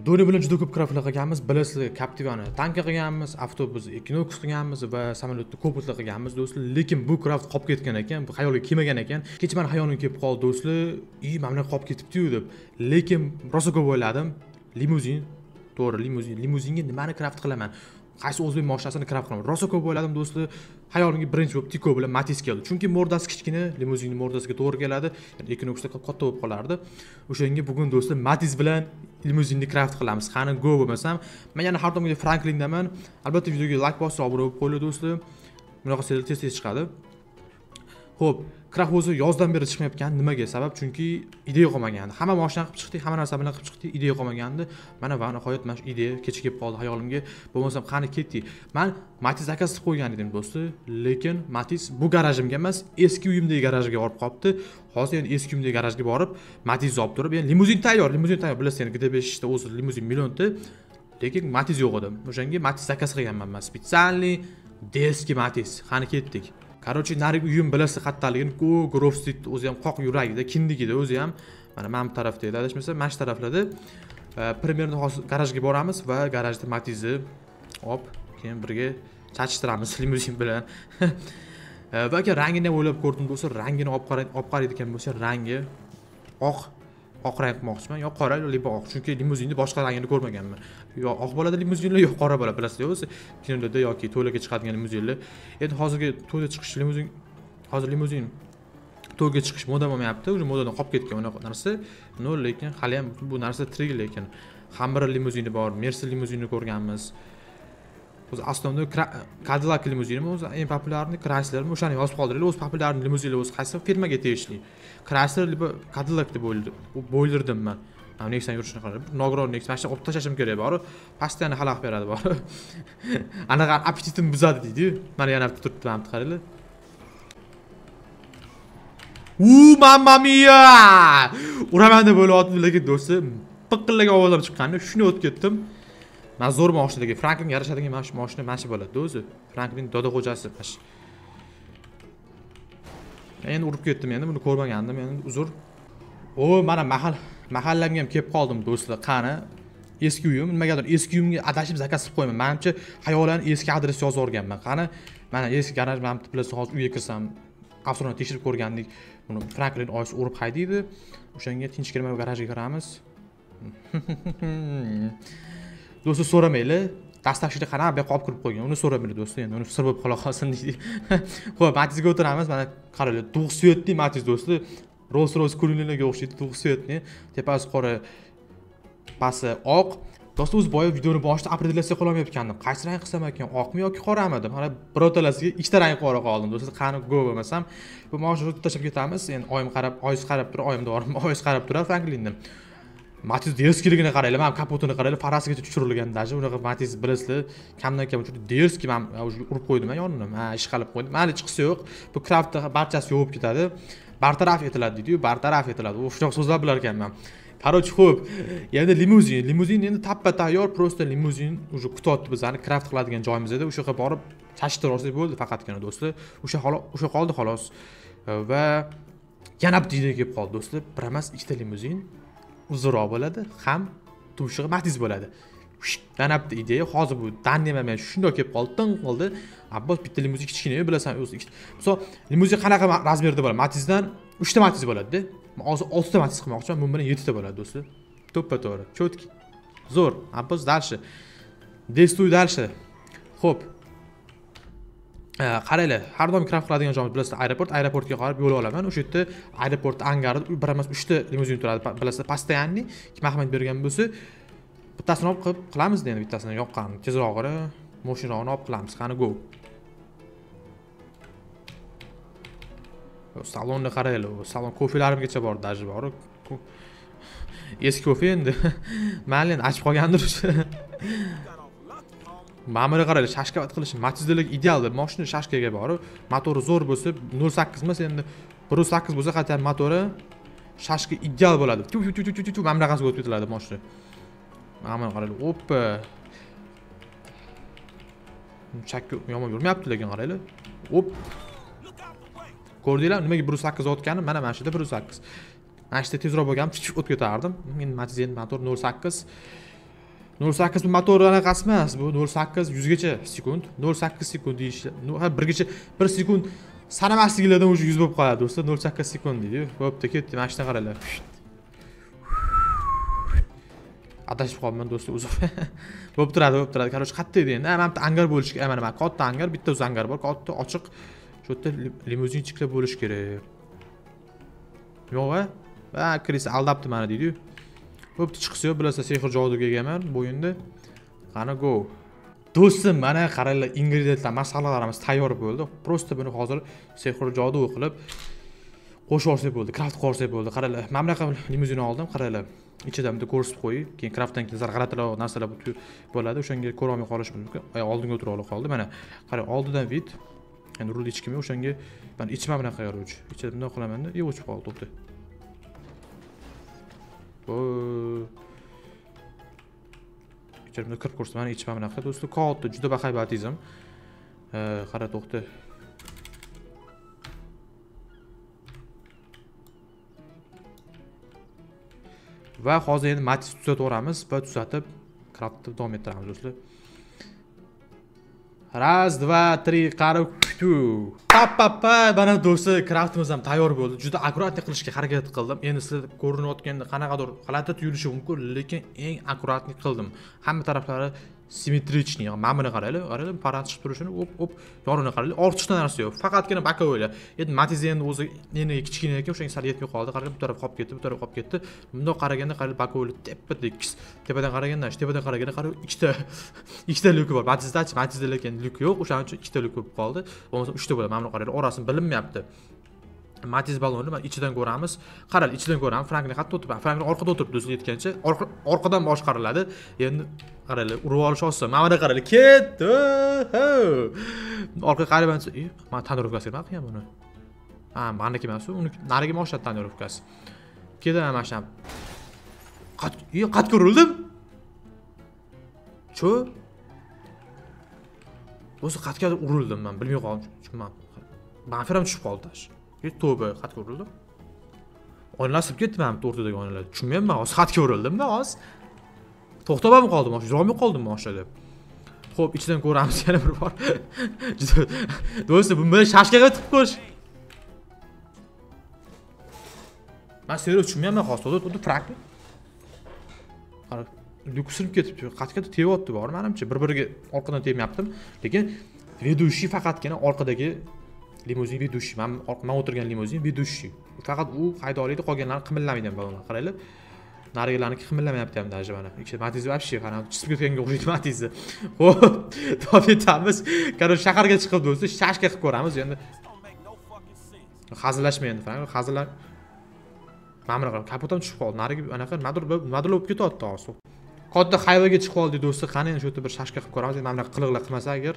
Doni bilan juda ko'p craftlar qilganmiz. Bilasizlar, Captiva'ni tanka qilganmiz, avtobus Equinox qilganmiz va samolyotni Copilotlar qilganmiz do'stlar. Lekin bu craft qolib ketgan ekan, bu xayolga kelmagan ekan. Kecha meni xayolim kelib qoldi do'stlar. Mana qolib ketibdi-yu deb. Lekin rosa ko'p o'yladim. Limuzin, to'g'ri, limuzinga nimani craft qilaman? Qaysi o'zbek mashinasini craft qilaman? Rosa ko'p o'yladim do'stlar. Hayolimga birinchi bo'lib Tiko bilan Matiz keldi. Chunki mordasi kichkina, limuzinning mordasiga to'g'ri keladi. Equinoxda katta bo'lib qolardi. O'shanga bugun do'stlar Matiz bilan limuzinni craft qilamiz. Qani go bo'lmasam, men yana har doimgidek Franklindaman. Albatta videoga like bosib, obuna bo'lib qo'yinglar do'stlar. Bunaqa serial tez chiqadi. Xo'p, craft o'zi yozdan beri chiqmayotgan. Nimaga sabab? Chunki ideya qolmagandi. Hamma mashina qilib chiqdik, hamma narsa bilan qilib chiqdik, ideya qolmagandi. Mana va nihoyat mana shu ideya kecha kelib qoldi hayolimga. Bo'lmasam qani ketdik. Men Matiz zakaz qilib qo'ygan edim do'stlar, lekin Matiz bu garajimga emas, eski uyimdagi garajga borib qolibdi. Hozir endi eski uyimdagi garajga borib, Matiz olib turib, endi limuzin tayyor. Bilasizlar, endi GT5 da o'zi limuzin millionta, lekin Matiz yo'q edi. O'shanga Matiz zakaz qilganman men. Spesialniy deski Matiz. Qani ketdik. Короче, narigi uyim bilasizlar qattaligini, Grove Street o'zi ham qoq yuragida, kindigida o'zi ham mana bu tarafda edi. Adashmasa, mana shu taraflarda primerni hozir garajga boramiz va garajda Matizni olib, keyin birga chachishtiramiz limuzin bilan. Va aka rangini o'ylab ko'rdim do'stlar, rangini olib qaraydigan bo'lsa, rangi oq rang qilmoqchiman, yo qora yo oq. Chunki limuzinni boshqa rangini ko'rmaganman. Yo oq bo'ladi limuzinlar, yo qora bo'ladi, bilasizlar o'zi. Kinolarda yoki to'ylarga chiqadigan limuzinlar. Endi hozirgi to'yda chiqish limuzin to'yga chiqish moda bo'lmayapti. O'sha modadan qolib ketgan unaqa narsa. Lekin hali ham bu narsa tirik, lekin Hammer limuzini bor, Mercedes limuzinini ko'rganmiz. O'zi aslida Cadillac limuzinimi o'zi eng populyarni, Chrysler o'shani yozib qoldiraylik. O'zi populyar limuzinlar o'zi qaysi firmaga tegishli? Chrysler yoki Cadillac deb o'ylardim men. Mana Nexon yurishini qarab, nogiron Nexon mashina olib tashlashim kerak bor. Pastdan xalaq beradi bor. Anaqa appetitim buzadi deydi. Mana yana bitta turibdi, mana qaranglar. Mamma mia! Uraman deb o'ylayotdim, lekin do'stlar, piqillagan ovozlar chiqqanda shuni o'tib ketdim. Men zo'r mashinadagi Franklinga yarashadigan mashina mana shu bo'ladi o'zi. Franklin doda xo'jasi mash. Endi urib ketdim, endi buni ko'rmagandim, endi uzr. Mana mahallamga ham kelib qoldim do'stlar. Qani eski uyim, nimagadir eski uyimga adashib zakaz qilib qo'yaman. Menimcha xayolan eski adres yozib o'rganman. Qani mana eski garaj, men bilasizlar hozir uyga kirsam, avtomatni tekshirib ko'rgandik. Buni Franklin oyisi urib haydaydi. O'shanga tinch kirmay garajga kiramiz. Do'stlar so'ramaylar. Dastlashida qanaqa bu yoqqa olib kirib qo'ygan. Uni so'ramaylar do'stlar. Endi uni sir bo'lib qola qolsin deydi. Xo'p, Matizga o'tiramiz. Mana qaranglar, to'q suyatli Matiz do'stlar. Rolls-Royce Culline'ga o'xshaydi, to'q suyatli. Tepasi qora, pasti oq. Do'stlar, o'z boya videoni boshida opredilyatsiya qila olmayotgandim. Qaysi rang qilsam ekan, oqmi yoki qorami deb. Mana birortalasiga ikkita rang qora qoldim do'stlar. Qani go bo'lmasam, bu mashina tashlab ketamiz. Endi oyis qarab turib, oyimda borib, oyis qarab turib Franklindan. Matiz deskiligini qaranglar, men kapotini qaranglar, farasigacha tushirilgan dashi. Unaqa Matiz bilasizlar, kamdan kam juda deski, men urib qo'ydim yonini. Ish qilib qo'ydim. Mayli chiqsa yo'q. Bu craftda barchasi yovib ketadi. Bartaraf etiladi deydi-yu, bartaraf etiladi. Shunaqa so'zlar bilar ekanman. Короче, xo'p, endi limuzin endi tappa tayyor, просто limuzin уже kutyapti bizani craft qiladigan joyimiz edi. O'sha yerga borib chashtirib olsak bo'ldi faqatgina do'stlar. O'sha qoldi xolos. Va yana bitta idea kelib qoldi do'stlar. Bir emas, ikkita limuzin uzunroq bo'ladi, ham tumshug'i Matiz bo'ladi. Yana bitta ideya, hozir bu dannemamay shunday kelib qoldi, tin qildi. Abbos bitta limuzin kichkina, bilasan o'zi. Misol, limuzin qanaqa razmerda bo'ladi? Matizdan 3 ta Matiz bo'ladi-da. Men hozir 6 ta Matiz qilmoqchiman, bu bilan 7 ta bo'ladi do'stlar. To'ppa-to'g'ri, chotki. Zo'r, abbos dalshi. Destuy dalshi. Xo'p. Qaranglar, har doim craft qiladigan joyimiz bilasizlar, aeroportga qarab yo'l olaman. O'sha yerda aeroport angarida bir emas 3 ta limuzin turadi. Bilasizlar, постоянный kim Ahmad bergan bo'lsa, bittasini olib qilamiz-da, endi bittasini yoqqan, tezrog'ini, mashinani olib qilamiz. Qani go. Salonni qaranglar, salon kofelarimgacha bor, daji bor. Eski kofe endi. Mayli, ochib qolgandir. Ma'muriy qaranglar, shashkavat qilish Matizlik ideal. Mashina shashkaga borib, motori zo'r bo'lsa, 0.8 emas, endi 1.8 bo'lsa, qat'iy motori shashka ideal bo'ladi. Mana bunaqasiga o'tib ketiladi mashina. Ma'muriy qaranglar, oppa. Chakka yomon yurmayapti, lekin qaranglar. Hop. Ko'rdinglar, nimaga 1.8 o'tgani? Mana shu yerda 1.8. Mana shu yerda tezroq bo'lganim, o'tib ketardim. Endi Matiz motor 0.8. 08 bu motor anaqasi emas, bu 08 100 gacha sekund, 08 sekund deyish, ha 1 gacha 1 sekund sanamasligilardan o'sha 100 bo'lib qoladi do'stlar, 08 sekund deydi. Bo'pti, ketdi. Mana shundan qaranglar. Adashib qolman do'stlar, uzr. Bo'lib turadi. Qarosh qattiq edi endi. Mana bitta angar bo'lish kerak. Mana katta angar, bitta o'z angar bor, katta ochiq. Shu yerda limuzinchiklar bo'lish kerak. Yo'q-a? Va Kris aldabdi meni deydi-yu. Bo'pti, chiqsa bilasizlar, sehr joduga egaman bu o'yinda. Qani go. Do'stim, mana qaranglar, ingredientlar, masalalarimiz tayyor bo'ldi. Prosta buni hozir sehr jodu qilib qo'shib olsak bo'ldi, craft qilib olsak bo'ldi. Qaranglar, men bunaqa limuzin oldim, qaranglar. Ichida bitta ko'rsatib qo'ying. Keyin craftdan keyin g'alatiroq narsalar bo'ladi. O'shanga ko'ra olmay qolish mumkin. Oldinga o'tirib olib qoldi. Mana qarang, oldidan vid. Endi rul ichkimi o'shanga men ichma bunaqa yoruvchi. Ichida bunday qilaman-da, o'chib qoldi, to'xta. İçerimde 40 ko'rsam, mana ichma bunaqa do'stlar, katta, juda bahaybatizm. Qara, to'xta. Va hozir endi matiz tuzataveramiz va tuzatib craftni davom ettiramiz do'stlar. Raz, 2, 3, qarab kutu. Pa, mana do'stlar, craftimiz ham tayyor bo'ldi. Juda akkuratli qilishga harakat qildim. Endi sizlar ko'rinayotganda qanaqadir g'alati tuyulishi mumkin, lekin eng akkuratli qildim. Hamma taraflari simmetrichniy. Mana buni qaranglar, parant chiqib turishini, hop, yorini qaranglar. Ortiqcha narsa yo'q. Faqatgina bakovoylar. Endi matiz endi o'zi endi kichkina ekan, o'shanga sal yetmay qoldi. Qaranglar, bu taraf qolib ketdi, bu taraf qolib ketdi. Bundoq qaraganda qaranglar, bakovoylar tepa-tekis. Tepadan qaraganda qarang, ikkita luki bor. Matizda lekin luki yo'q. O'shaning uchun ikkita luki bo'lib qoldi. Bo'lmasa 3 ta bo'ladi. Mana bu qaranglar, orasini bilinmayapti. Matiz balonni men ichidan ko'ramiz. Qarang, ichidan ko'ramiz. Frankni qayerda o'tiribdi? Frankni orqada o'tiribdi do'stlar, yetgancha. Orqadan boshqariladi. Endi qaranglar, urib olish oson. Mana buni qaranglar, ketdi. Orqa qaraman, men tonirovkasi nima qilgan buni? Ha, meniki emas, uni nariga o'xshatdi tonirovkasi. Kedaman mana shunam. Qatga urildim. Cho? O'zi qatga urildim men, bilmay qoldim. Banfiram tushib qoldi tash. Tövbe, qatga urildim. O'ynasib ketdim ham o'rtadagi o'yinlar. Tushunmayman, hozir qatga urildimmi hozir? To'xtab ham qoldim, hozir yurolmay qoldim mashina. Xo'p, ichidan ko'ramiz yana bir bor. Do'stlar, bu bilan shashkaga tiqib qo'yish. Men serios tushunmayman hozir, o'tdi frakni. Qara, lyuksinib ketibdi. Qatga teyapti bor, menimcha bir-biriga orqadan tegmayaptim, lekin vedushi faqatgina orqadagi limuzin vedushi. Men o'tirgan limuzin vedushi. Faqat u haydoliyda qolganlarni qimillamaydi balonlar. Qaranglar. Narigalarniki qimillamayapti ham даже mana. Ikkita matiz вообще qana chiqib ketganga o'xshaydi matizni. Xo'p, davom etamiz. Qara shaharga chiqib do'stlar, shashka qilib ko'ramiz endi. Hazillashmay endi, hazillar. Mana buni kapotam tushib qoldi. Nariga anaqa madurlar bo'lib ketyapti hozir. Katta hayvaga chiqib qoldi do'stlar. Qani endi shu yerda bir shashka qilib ko'ramiz. Mana bunaqa qiliqlar qilmasa agar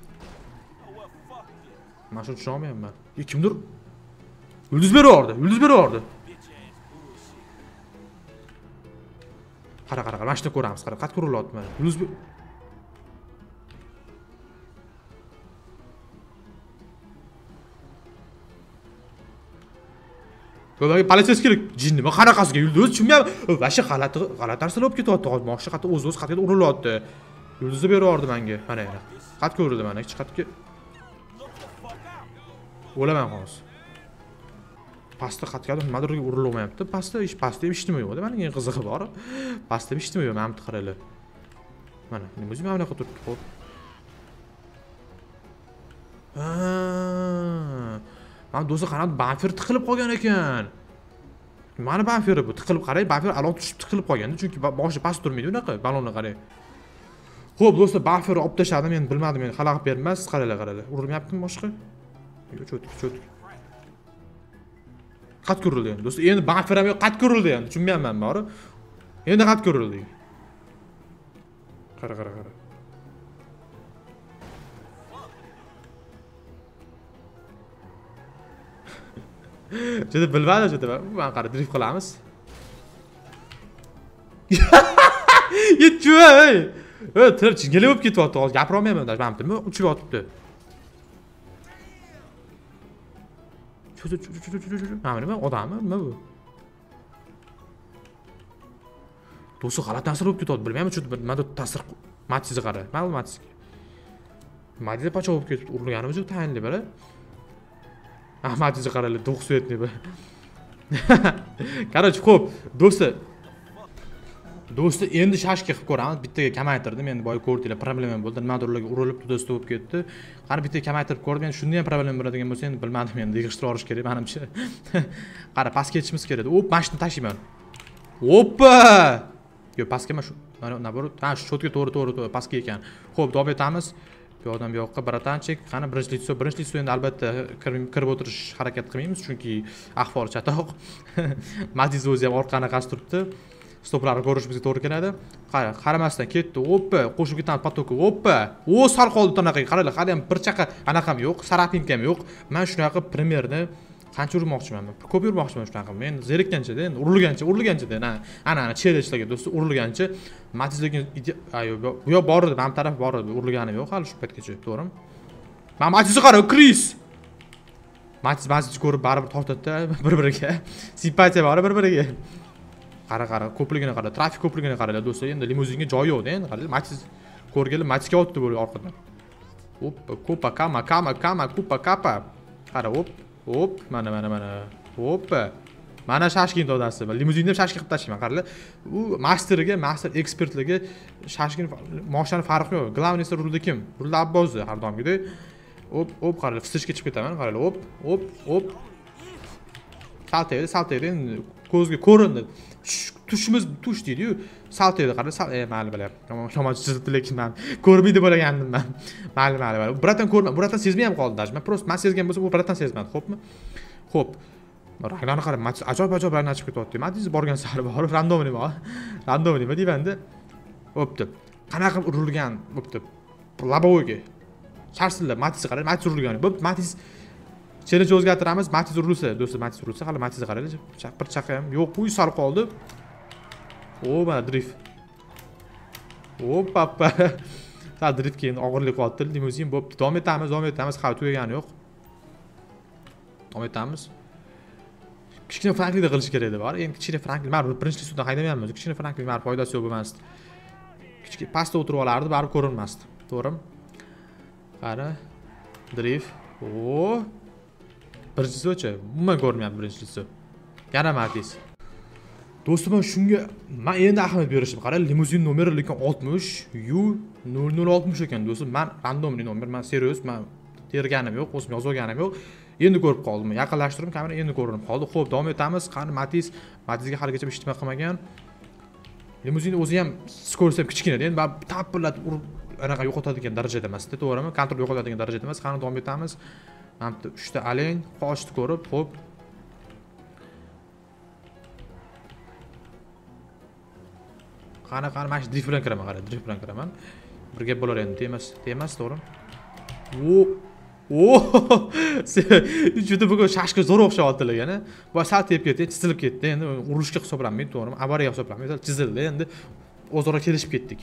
men shuni tushunolmayapman. Kimdir yulduz beraverdi. Qara, mana shuni ko'ramiz. Qara, qat ko'rilyapti mana. Yulduz Bo'laga politsiyskilik jinni. Men qanaqasiga yulduz tushunmayapman. Vasha g'alati narsalar bo'lib ketyapti. Hozir moshina qatda o'z qatga urilyapti. Yulduzni beraverdi menga. Mana yana. Qatga urildi mana, ichki qatga. O'laman hozir. Pastda qatga nimadirga urilmayapti. Pastda ham ishtimay yo'q. Mana eng qizig'i bor. Pastda ham ishtimay yo'q. Mana bu qaranglar. Mana, o'zim mana bunaqa turibdi, xo'p. Mana do'stlar qanot buffer tiqilib qolgan ekan. Mana buffer bu tiqilib qarang, buffer alon tushib tiqilib qolganda, chunki boshi past turmaydi unaqa, balonni qarang. Xo'p, do'stlar, bufferni olib tashladim, men bilmadim, men xalaqit bermas, qaranglar. Urilmayaptimi boshqa? Yo'q, cho'tik. Qat ko'rildi endi. Do'stlar, endi buffer ham yo'q, qat ko'rildi endi. Tushunmayapman, bari. Endi qat ko'rildi. Qara. Juda bilmadim, men qara drift qilamiz. Yetchi-ey. Tirib chingala bo'lib ketyapti, hozir gapira olmayman, men bilmayman, uchib yotibdi. Mana nima odammi, nima bu? do'sti g'alati ta'sir bo'lib ketadi, bilmayman shu menda ta'sir Matizga qara. Mana Matizga. Matiz pacha bo'lib ketib urilganimiz yo'q tayinli biri. Matizga qaraylar, 900 bir. Короче, xo'p, do'sti endi shashka qilib ko'ramiz. Bittaga kamaytirdim. Endi boya ko'rdinglar, problemam bo'ldi. Nimadir ularga urilib do'sti bo'lib ketdi. Qani bittaga kamaytirib ko'rdim. Endi shunda ham problem bo'ladigan bo'lsa, endi bilmadim, endi yig'ishtirib olish kerak menimcha. Qara, pastga ketishimiz kerak. O'p, mashina tashiyman. Oppa! Yo, pastga mana shu. Mana naborot. Ha, shu shotga to'g'ri, pastga ekan. Xo'p, davom etamiz. Bu odam bu yoqqa baratanchik. Qani birinchi litso endi albatta kirib o'tirish harakat qilmaymiz, chunki ahvol chatoq. Matiz o'zi ham orqani qasib turibdi. Stoplarni ko'rish bizga to'g'ri keladi. Qaramasdan ketdi. Oppa, qo'shib ketadi potoki. Oppa. O, sal qoldi tonaqa. Qaranglar, hali ham bir chaqa anaqa ham yo'q, sarapinka ham yo'q. Men shunaqa primerni qancha urmoqchiman? Ko'p urmoqchiman shunaqa. Men zerikkancha-da, endi urilgancha-da. Ana challenge-larga do'sti, urilgancha. Matiz lekin ayo, bu yoq bor edi, ham taraf bor edi. Urilganim yo'q hali shu paytgacha, to'g'rimi? Men Matizga qara, Chris. Matiz ko'rib baribir tortadi-da bir-biriga. Simpatiya bor bir-biriga. Qara, ko'pligini qara, trafik ko'pligini qaranglar do'stlar. Endi limuzinga joy yo'q-da, endi qaranglar. Matiz ko'rganlar Matizga o'tdi bu orqadan. Oppa, kopa, kama, kupa, kapa. Qara, hop, mana. Hoppa. Mana shashkin dodasi. Limuzinni ham shashkin qilib tashlayman, qaranglar. U master ekspertligi shashkin mashinaning farqi yo'q. Главный rulda kim? Rulda Abbosda har doimgidek. Hop, qaranglar, fistishga chiqib ketaman, qaranglar. Hop. Saltaydi. Ko'zga ko'rindi. Tush deydi-yu. Saltaydi, qaranglar. Mayli bilyapman. Shomoch chizdi lekin men ko'rmaydi bo'lagandim men. Mayli. Buratan sezmay ham qoldi даже. Men prosta men sezgan bo'lsam, u buratan sezmadi, xo'pmi? Xo'p. Ranglarni qarab, ajoyib ranglar chiqib ketyapti. Matiz borgan sari bor, randomli nima deyman-da. Bo'pti. Qanaqa urilgan, bo'pti. Labovoyga. Sharsillab Matizga qarang, Matiz urilgan. Bo'pti, Matiz challenge o'zgartiramiz. Matiz urilsa, do'stlar, Matiz urilsa, hali Matizga qaranglar. Bir chaqa ham yo'q, bu sal qoldi. O, mana drift. Hoppa. Sal drift keyin og'irlik qoldi. Limuzin bo'pti. Davom etamiz. Hali tugagani yo'q. Davom etamiz. Kichkina Franklinda qilish kerak edi, bor. Endi kichkina Franklin, men birinchi suvdan haydamayapmiz. Kichkina Franklin men foydasi yo'q bo'lmasdi. Kichkina pastda o'tirib olardi, baribir ko'rinmasdi. To'g'rimi? Qara. Drift. O. Birinchisi-chi, umuman ko'rmayapti birinchisi. Yana Matiz. Do'stim, shunga men endi ahamiyat berishim. Qara, limuzin nomeri lekin 60 U0060 ekan, do'stim. Men randomli nomer, men serios, men terganim yo'q, o'zim yozganim yo'q. Endi ko'rib qoldim. Yaqinlashtirdim, kamera endi ko'rinib qoldi. Xo'p, davom etamiz. Qani Matizga haligacha hech nima qilmagan. Limuzin o'zi ham skorost ham kichkina, endi men tapillatib urib anaqa yo'qotadigan darajada emas-da, to'g'rimi? Kontrol yo'qotadigan darajada emas. Qani davom etamiz. Mana 3 ta aleng qochdi ko'rib, xo'p. Qani mana shu drift bilan kiraman, Bir gap bo'lar endi, temas, to'g'rimi? Juda bugun shashqa zo'r o'xshayaptilar yana. Bu sal tepib ketdi, chizilib ketdi. Endi urilishga hisoblanmaydi, to'g'rimi? Avariya hisoblanmaydi, chizildi. Endi o'zaro kelishib ketdik.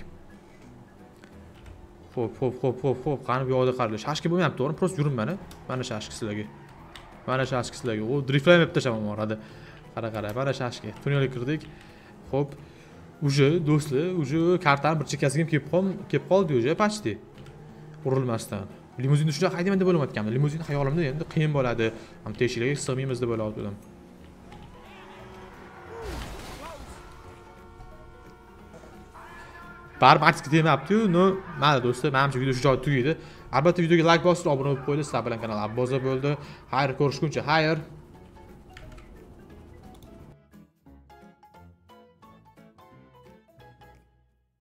Xo'p. Qani bu yoqda qaranglar. Shashqa bo'lmayapti, to'g'rimi? Prosta yuring mana shashqa sizlarga. O, driftlayib tashamam orada. Qara, mana shashqa. Tunnelga kirdik. Xo'p. Do'stlar, kartani bir chekkasiga kelib qoldi уже почти. Urilmasdan. Limuzinni shunday haydayman deb o'ylamayotganman. Limuzin xayolimda endi qiyin bo'ladi. Ham tekshirishga sig'maymiz deb o'yladim. Baribir Matizga tegmayapti-yu. Mana do'stlar, menimcha video shu joyda tugaydi. Albatta videoga like bosib, obuna bo'lib qo'yinglar. Sizlar bilan kanal Abbosda bo'ldi. Xayr, ko'rishguncha, xayr.